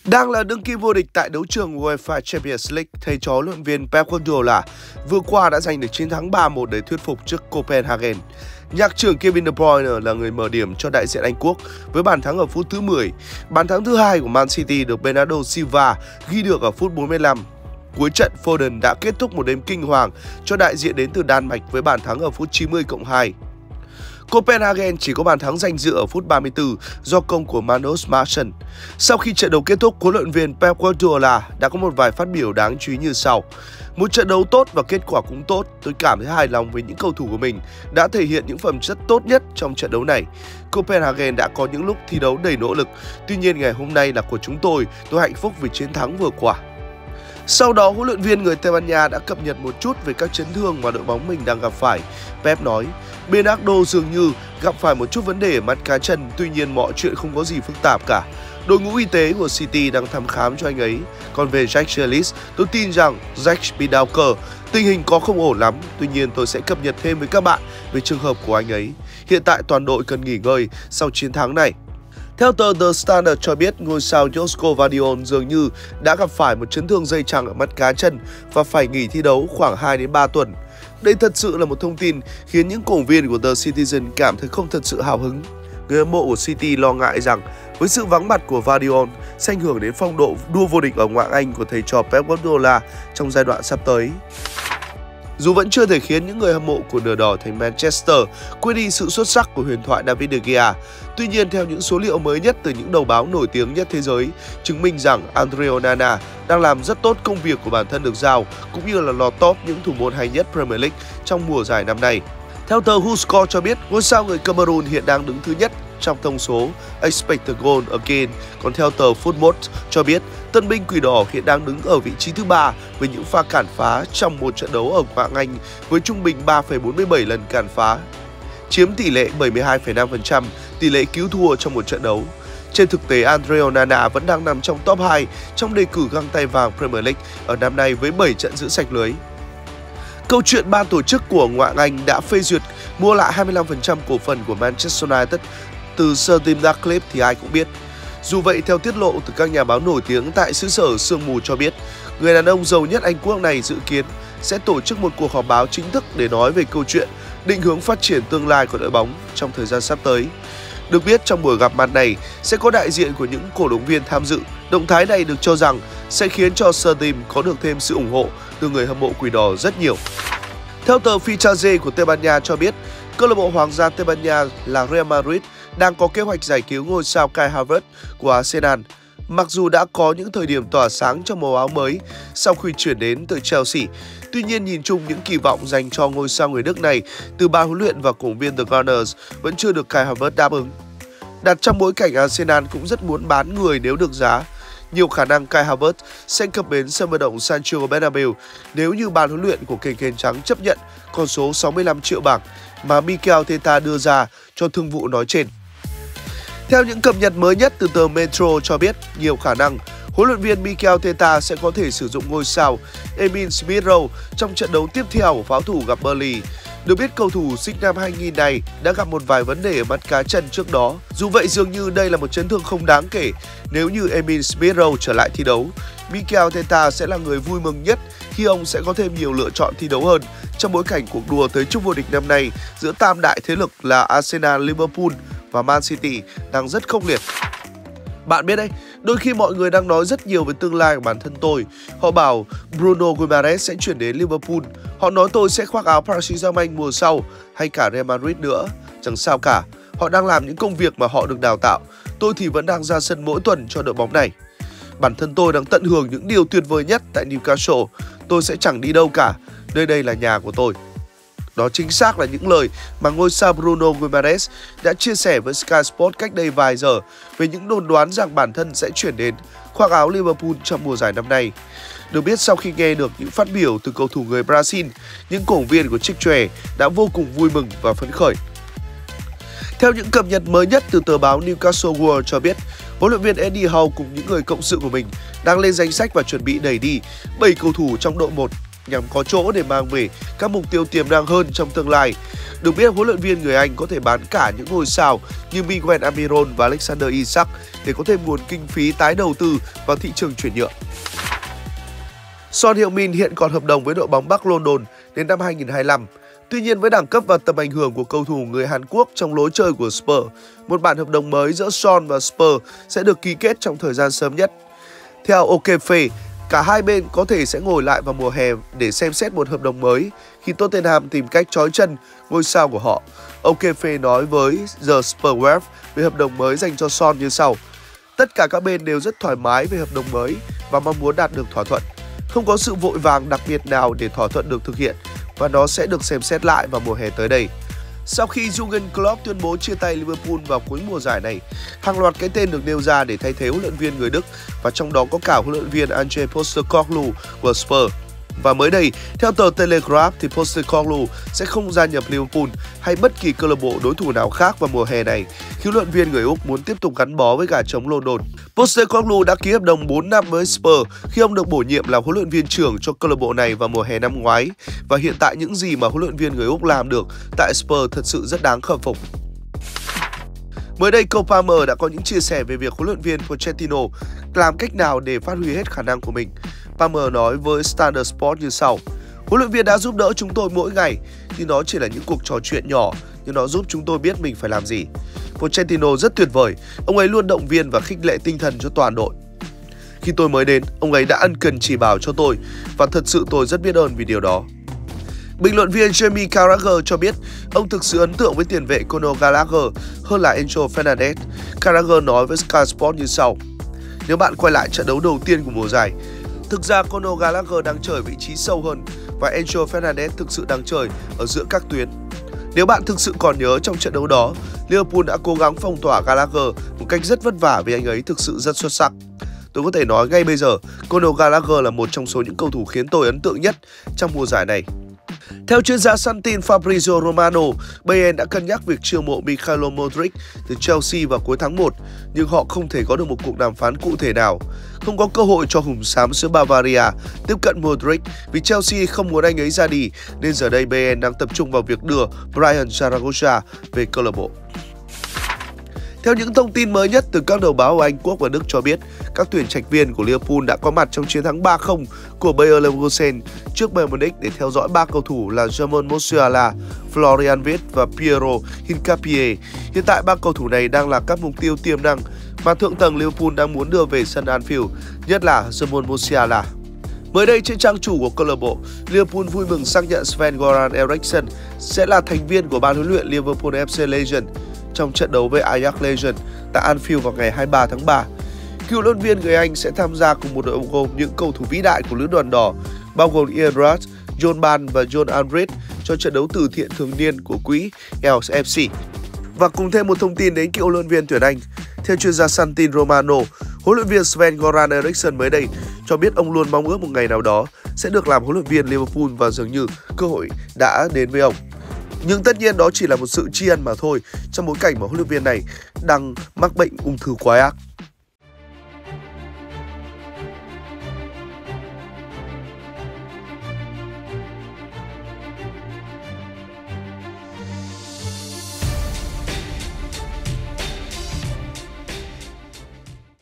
Đang là đương kim vô địch tại đấu trường UEFA Champions League, thầy trò huấn luyện viên Pep Guardiola vừa qua đã giành được chiến thắng 3-1 để thuyết phục trước Copenhagen. Nhạc trưởng Kevin De Bruyne là người mở điểm cho đại diện Anh Quốc với bàn thắng ở phút thứ 10. Bàn thắng thứ hai của Man City được Bernardo Silva ghi được ở phút 45. Cuối trận, Foden đã kết thúc một đêm kinh hoàng cho đại diện đến từ Đan Mạch với bàn thắng ở phút 90+2. Copenhagen chỉ có bàn thắng danh dự ở phút 34 do công của Manos Marchand. Sau khi trận đấu kết thúc, huấn luyện viên Pep Guardiola đã có một vài phát biểu đáng chú ý như sau: "Một trận đấu tốt và kết quả cũng tốt. Tôi cảm thấy hài lòng với những cầu thủ của mình đã thể hiện những phẩm chất tốt nhất trong trận đấu này. Copenhagen đã có những lúc thi đấu đầy nỗ lực. Tuy nhiên ngày hôm nay là của chúng tôi hạnh phúc vì chiến thắng vừa qua." Sau đó, huấn luyện viên người Tây Ban Nha đã cập nhật một chút về các chấn thương mà đội bóng mình đang gặp phải. Pep nói: "Bernardo dường như gặp phải một chút vấn đề ở mắt cá chân, tuy nhiên mọi chuyện không có gì phức tạp cả. Đội ngũ y tế của City đang thăm khám cho anh ấy. Còn về Jack Grealish, tôi tin rằng Jack bị đau cơ. Tình hình có không ổn lắm, tuy nhiên tôi sẽ cập nhật thêm với các bạn về trường hợp của anh ấy. Hiện tại toàn đội cần nghỉ ngơi sau chiến thắng này." Theo tờ The Standard cho biết, ngôi sao Josko Vardiol dường như đã gặp phải một chấn thương dây chằng ở mắt cá chân và phải nghỉ thi đấu khoảng 2 đến 3 tuần. Đây thật sự là một thông tin khiến những cổ động viên của The Citizen cảm thấy không thật sự hào hứng. Người hâm mộ của City lo ngại rằng với sự vắng mặt của Vardiol sẽ ảnh hưởng đến phong độ đua vô địch ở ngoại hạng Anh của thầy trò Pep Guardiola trong giai đoạn sắp tới. Dù vẫn chưa thể khiến những người hâm mộ của nửa đỏ thành Manchester quên đi sự xuất sắc của huyền thoại David De Gea, tuy nhiên theo những số liệu mới nhất từ những đầu báo nổi tiếng nhất thế giới chứng minh rằng Andre Onana đang làm rất tốt công việc của bản thân được giao, cũng như là lọt top những thủ môn hay nhất Premier League trong mùa giải năm nay. Theo tờ WhoScored cho biết, ngôi sao người Cameroon hiện đang đứng thứ nhất trong thông số Expected Goal Against, còn theo tờ Football cho biết tân binh Quỷ Đỏ hiện đang đứng ở vị trí thứ 3 với những pha cản phá trong một trận đấu ở ngoại hạng Anh với trung bình 3,47 lần cản phá, chiếm tỷ lệ 72,5% tỷ lệ cứu thua trong một trận đấu. Trên thực tế, Andre Onana vẫn đang nằm trong top 2 trong đề cử găng tay vàng Premier League ở năm nay với 7 trận giữ sạch lưới. Câu chuyện ban tổ chức của ngoại hạng Anh đã phê duyệt mua lại 25% cổ phần của Manchester United từ Sir Tim Ratcliffe thì ai cũng biết. Dù vậy, theo tiết lộ từ các nhà báo nổi tiếng tại xứ sở sương mù cho biết, người đàn ông giàu nhất Anh Quốc này dự kiến sẽ tổ chức một cuộc họp báo chính thức để nói về câu chuyện định hướng phát triển tương lai của đội bóng trong thời gian sắp tới. Được biết, trong buổi gặp mặt này sẽ có đại diện của những cổ động viên tham dự. Động thái này được cho rằng sẽ khiến cho Sir Tim có được thêm sự ủng hộ từ người hâm mộ Quỷ Đỏ rất nhiều. Theo tờ Fichaje của Tây Ban Nha cho biết, câu lạc bộ Hoàng gia Tây Ban Nha là Real Madrid đang có kế hoạch giải cứu ngôi sao Kai Havertz của Arsenal. Mặc dù đã có những thời điểm tỏa sáng trong màu áo mới sau khi chuyển đến từ Chelsea, tuy nhiên nhìn chung những kỳ vọng dành cho ngôi sao người Đức này từ ban huấn luyện và cổ động viên The Gunners vẫn chưa được Kai Havertz đáp ứng. Đặt trong bối cảnh Arsenal cũng rất muốn bán người nếu được giá, nhiều khả năng Kai Havertz sẽ cập bến sân vận động Santiago Bernabeu nếu như ban huấn luyện của kền kền trắng chấp nhận con số 65 triệu bảng mà Mikel Arteta đưa ra cho thương vụ nói trên. Theo những cập nhật mới nhất từ tờ Metro cho biết, nhiều khả năng huấn luyện viên Mikel Arteta sẽ có thể sử dụng ngôi sao Emil Smith Rowe trong trận đấu tiếp theo của pháo thủ gặp Burnley. Được biết, cầu thủ sinh năm 2000 này đã gặp một vài vấn đề ở mắt cá chân trước đó. Dù vậy, dường như đây là một chấn thương không đáng kể. Nếu như Emil Smith Rowe trở lại thi đấu, Mikel Arteta sẽ là người vui mừng nhất khi ông sẽ có thêm nhiều lựa chọn thi đấu hơn trong bối cảnh cuộc đua tới chức vô địch năm nay giữa tam đại thế lực là Arsenal, Liverpool và Man City đang rất khốc liệt. Bạn biết đấy, đôi khi mọi người đang nói rất nhiều về tương lai của bản thân tôi. Họ bảo Bruno Guimaraes sẽ chuyển đến Liverpool. Họ nói tôi sẽ khoác áo Paris Saint-Germain mùa sau hay cả Real Madrid nữa. Chẳng sao cả, họ đang làm những công việc mà họ được đào tạo. Tôi thì vẫn đang ra sân mỗi tuần cho đội bóng này. Bản thân tôi đang tận hưởng những điều tuyệt vời nhất tại Newcastle. Tôi sẽ chẳng đi đâu cả, đây là nhà của tôi. Đó chính xác là những lời mà ngôi sao Bruno Guimaraes đã chia sẻ với Sky Sports cách đây vài giờ về những đồn đoán rằng bản thân sẽ chuyển đến khoác áo Liverpool trong mùa giải năm nay. Được biết, sau khi nghe được những phát biểu từ cầu thủ người Brazil, những cổ động viên của Chiếc Chòe đã vô cùng vui mừng và phấn khởi. Theo những cập nhật mới nhất từ tờ báo Newcastle World cho biết, huấn luyện viên Eddie Howe cùng những người cộng sự của mình đang lên danh sách và chuẩn bị đẩy đi 7 cầu thủ trong đội 1 nhằm có chỗ để mang về các mục tiêu tiềm năng hơn trong tương lai. Được biết, huấn luyện viên người Anh có thể bán cả những ngôi sao như Miguel Almiron và Alexander Isak để có thêm nguồn kinh phí tái đầu tư vào thị trường chuyển nhượng. Son Heung-min hiện còn hợp đồng với đội bóng Bắc London đến năm 2025. Tuy nhiên, với đẳng cấp và tầm ảnh hưởng của cầu thủ người Hàn Quốc trong lối chơi của Spurs, một bản hợp đồng mới giữa Son và Spurs sẽ được ký kết trong thời gian sớm nhất. Theo OKFE, cả hai bên có thể sẽ ngồi lại vào mùa hè để xem xét một hợp đồng mới khi Tottenham tìm cách trói chân ngôi sao của họ. OKFE nói với The Spurs Web về hợp đồng mới dành cho Son như sau: tất cả các bên đều rất thoải mái về hợp đồng mới và mong muốn đạt được thỏa thuận. Không có sự vội vàng đặc biệt nào để thỏa thuận được thực hiện và nó sẽ được xem xét lại vào mùa hè tới đây. Sau khi Jurgen Klopp tuyên bố chia tay Liverpool vào cuối mùa giải này, hàng loạt cái tên được nêu ra để thay thế huấn luyện viên người Đức và trong đó có cả huấn luyện viên Ange Postecoglou của Spurs. Và mới đây, theo tờ Telegraph thì Postecoglou sẽ không gia nhập Liverpool hay bất kỳ câu lạc bộ đối thủ nào khác vào mùa hè này khi huấn luyện viên người Úc muốn tiếp tục gắn bó với gà trống London. Postecoglou đã ký hợp đồng 4 năm với Spurs khi ông được bổ nhiệm làm huấn luyện viên trưởng cho câu lạc bộ này vào mùa hè năm ngoái, và hiện tại những gì mà huấn luyện viên người Úc làm được tại Spurs thật sự rất đáng khâm phục. Mới đây, Cole Palmer đã có những chia sẻ về việc huấn luyện viên Pochettino làm cách nào để phát huy hết khả năng của mình. Palmer nói với Standard Sport như sau: huấn luyện viên đã giúp đỡ chúng tôi mỗi ngày, nhưng nó chỉ là những cuộc trò chuyện nhỏ, nhưng nó giúp chúng tôi biết mình phải làm gì. Pochettino rất tuyệt vời, ông ấy luôn động viên và khích lệ tinh thần cho toàn đội. Khi tôi mới đến, ông ấy đã ân cần chỉ bảo cho tôi và thật sự tôi rất biết ơn vì điều đó. Bình luận viên Jamie Carragher cho biết ông thực sự ấn tượng với tiền vệ Conor Gallagher hơn là Enzo Fernandez. Carragher nói với Sky Sport như sau: nếu bạn quay lại trận đấu đầu tiên của mùa giải, thực ra Conor Gallagher đang chơi vị trí sâu hơn và Enzo Fernandez thực sự đang chơi ở giữa các tuyến. Nếu bạn thực sự còn nhớ, trong trận đấu đó, Liverpool đã cố gắng phong tỏa Gallagher một cách rất vất vả vì anh ấy thực sự rất xuất sắc. Tôi có thể nói ngay bây giờ, Conor Gallagher là một trong số những cầu thủ khiến tôi ấn tượng nhất trong mùa giải này. Theo chuyên gia săn tin Fabrizio Romano, Bayern đã cân nhắc việc chiêu mộ Mikhailo Modric từ Chelsea vào cuối tháng 1, nhưng họ không thể có được một cuộc đàm phán cụ thể nào. Không có cơ hội cho hùng xám xứ Bavaria tiếp cận Modric vì Chelsea không muốn anh ấy ra đi, nên giờ đây Bayern đang tập trung vào việc đưa Brian Zaragoza về câu lạc bộ. Theo những thông tin mới nhất từ các đầu báo ở Anh Quốc và Đức cho biết, các tuyển trạch viên của Liverpool đã có mặt trong chiến thắng 3-0 của Bayer Leverkusen trước Bayern Munich để theo dõi 3 cầu thủ là German Musiala, Florian Wirtz và Piero Hincapié. Hiện tại 3 cầu thủ này đang là các mục tiêu tiềm năng mà thượng tầng Liverpool đang muốn đưa về sân Anfield, nhất là German Musiala. Mới đây, trên trang chủ của câu lạc bộ, Liverpool vui mừng xác nhận Sven-Göran Eriksson sẽ là thành viên của ban huấn luyện Liverpool FC Legends trong trận đấu với Ajax Legends tại Anfield vào ngày 23 tháng 3. Cựu huấn luyện viên người Anh sẽ tham gia cùng một đội gồm những cầu thủ vĩ đại của lữ đoàn đỏ, bao gồm Ian Wright, John Barnes và John Albright cho trận đấu từ thiện thường niên của quỹ Els FC. Và cùng thêm một thông tin đến cựu huấn luyện viên tuyển Anh. Theo chuyên gia săn tin Romano, huấn luyện viên Sven-Göran Eriksson mới đây cho biết ông luôn mong ước một ngày nào đó sẽ được làm huấn luyện viên Liverpool và dường như cơ hội đã đến với ông. Nhưng tất nhiên đó chỉ là một sự tri ân mà thôi, trong bối cảnh mà huấn luyện viên này đang mắc bệnh ung thư quái ác.